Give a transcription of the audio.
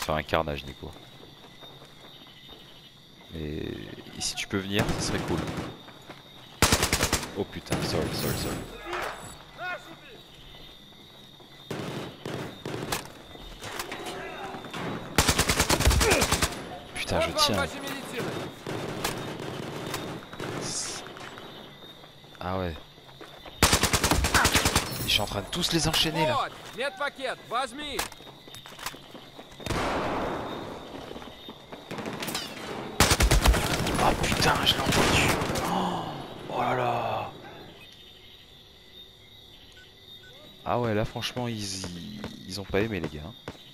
faire un carnage, Nico. Et si tu peux venir, ça serait cool. Oh putain, sorry. Putain, je tiens. Ah ouais. Je suis en train de tous les enchaîner là. Oh putain, je l'ai entendu. Oh là là. Ah ouais, là franchement ils ont pas aimé les gars.